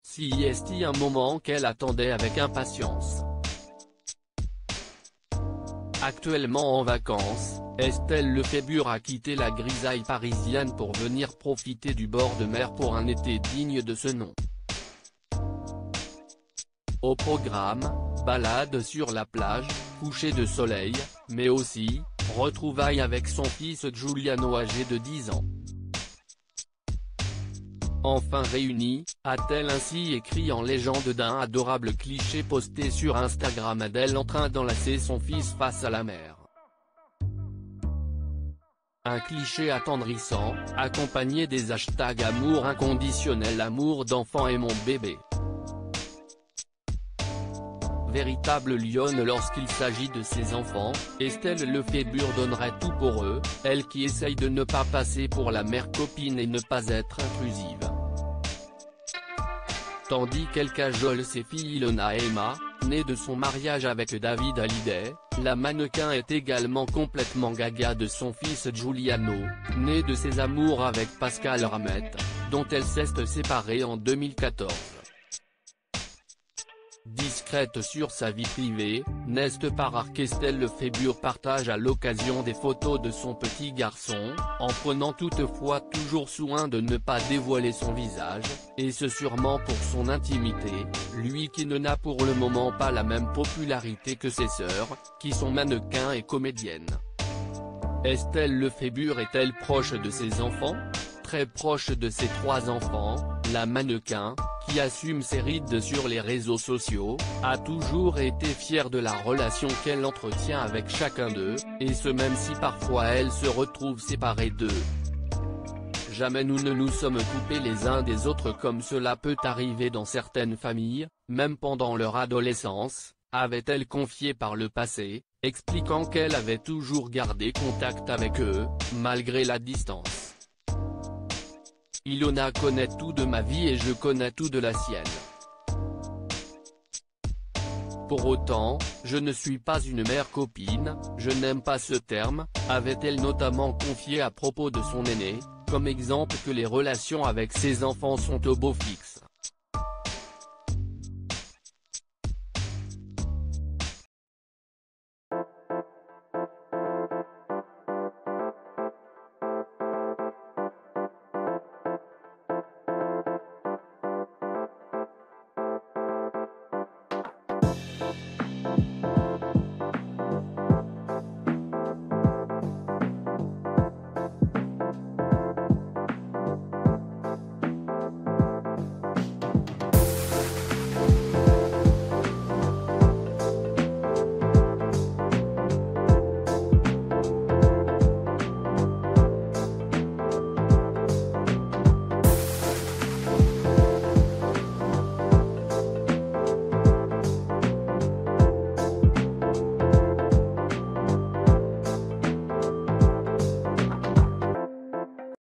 Si est un moment qu'elle attendait avec impatience. Actuellement en vacances, Estelle Lefébure a quitté la grisaille parisienne pour venir profiter du bord de mer pour un été digne de ce nom. Au programme, balade sur la plage, coucher de soleil, mais aussi, retrouvailles avec son fils Giuliano âgé de 10 ans. Enfin réunis, a-t-elle ainsi écrit en légende d'un adorable cliché posté sur Instagram d'elle en train d'enlacer son fils face à la mer. Un cliché attendrissant, accompagné des hashtags amour inconditionnel, amour d'enfant et mon bébé. Véritable lionne lorsqu'il s'agit de ses enfants, Estelle Lefébure donnerait tout pour eux, elle qui essaye de ne pas passer pour la mère copine et ne pas être intrusive. Tandis qu'elle cajole ses filles Ilona et Emma, nées de son mariage avec David Hallyday, la mannequin est également complètement gaga de son fils Giuliano, né de ses amours avec Pascal Ramette, dont elle s'est séparée en 2014. Discrète sur sa vie privée, n'est pas rare qu'Estelle Lefébure partage à l'occasion des photos de son petit garçon, en prenant toutefois toujours soin de ne pas dévoiler son visage, et ce sûrement pour son intimité, lui qui n'a pour le moment pas la même popularité que ses sœurs, qui sont mannequins et comédiennes. Estelle Lefébure est-elle proche de ses enfants? Très proche de ses 3 enfants, la mannequin, qui assume ses rides sur les réseaux sociaux, a toujours été fière de la relation qu'elle entretient avec chacun d'eux, et ce même si parfois elle se retrouve séparée d'eux. Jamais nous ne nous sommes coupés les uns des autres comme cela peut arriver dans certaines familles, même pendant leur adolescence, avait-elle confié par le passé, expliquant qu'elle avait toujours gardé contact avec eux, malgré la distance. Ilona connaît tout de ma vie et je connais tout de la sienne. Pour autant, je ne suis pas une mère copine, je n'aime pas ce terme, avait-elle notamment confié à propos de son aîné, comme exemple que les relations avec ses enfants sont au beau fixe.